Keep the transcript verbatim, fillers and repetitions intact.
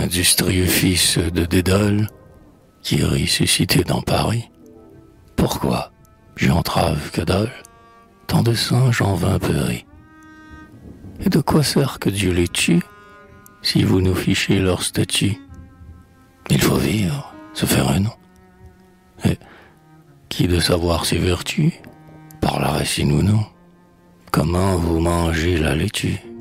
industrieux fils de Dédale, qui est ressuscité dans Paris. Pourquoi j'entrave que dalle, tant de singes en vain péri. Et de quoi sert que Dieu les tue, si vous nous fichez leur statut? Il faut vivre, se faire un nom. Et qui de savoir ses vertus, par la racine ou non, comment vous mangez la laitue?